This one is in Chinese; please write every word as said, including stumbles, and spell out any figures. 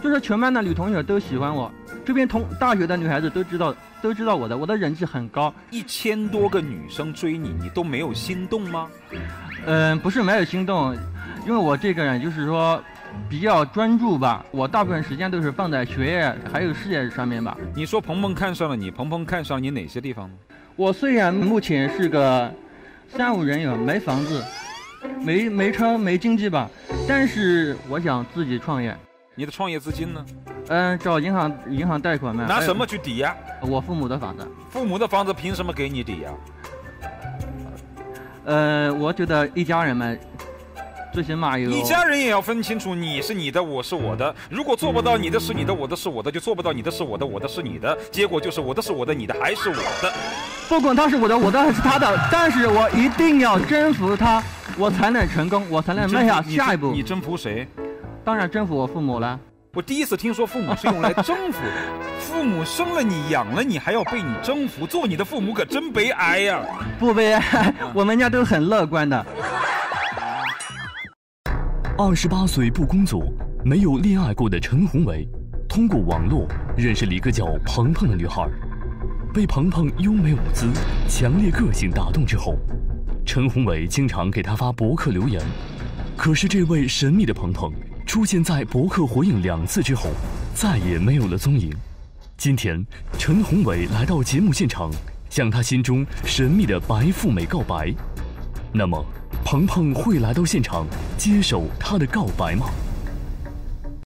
就是全班的女同学都喜欢我，这边同大学的女孩子都知道都知道我的，我的人气很高。 一千多个女生追你，你都没有心动吗？ 嗯，不是没有心动，因为我这个人就是说比较专注吧，我大部分时间都是放在学业还有事业上面吧。 你说鹏鹏看上了你，鹏鹏看上你哪些地方呢？ 我虽然目前是个三无人员，没房子，没没车，没经济吧，但是我想自己创业。 你的创业资金呢？ 嗯，找银行银行贷款嘛。 拿什么去抵押？ 我父母的房子。 父母的房子凭什么给你抵押？ 呃，我觉得一家人嘛，最起码有。 一家人也要分清楚，你是你的，我是我的。如果做不到你的是你的，我的是我的，就做不到你的是我的，我的是你的。结果就是我的是我的，你的还是我的。 不管他是我的，我的还是他的，但是我一定要征服他，我才能成功，我才能迈下下一步。 你征服谁？ 当然征服我父母了。 我第一次听说父母是用来征服的，父母生了你养了你还要被你征服，做你的父母可真悲哀呀！ 不悲哀，我们家都很乐观的。 二十八岁不工作，没有恋爱过的陈宏伟，通过网络认识了一个叫鹏鹏的女孩。被鹏鹏优美舞姿、强烈个性打动之后，陈宏伟经常给她发博客留言。可是这位神秘的鹏鹏出现在博客回应两次之后，再也没有了踪影。今天，陈宏伟来到节目现场，向他心中神秘的白富美告白。那么，鹏鹏会来到现场接受他的告白吗？